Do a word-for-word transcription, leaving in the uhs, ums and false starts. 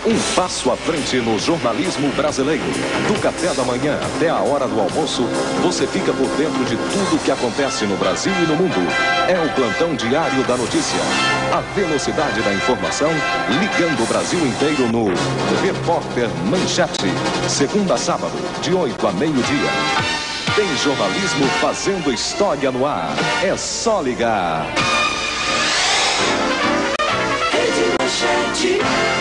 Um passo à frente no jornalismo brasileiro. Do café da manhã até a hora do almoço, você fica por dentro de tudo o que acontece no Brasil e no mundo. É o plantão diário da notícia. A velocidade da informação, ligando o Brasil inteiro no Repórter Manchete. Segunda a sábado, de oito a meio-dia. Tem jornalismo fazendo história no ar. É só ligar. Rede Manchete.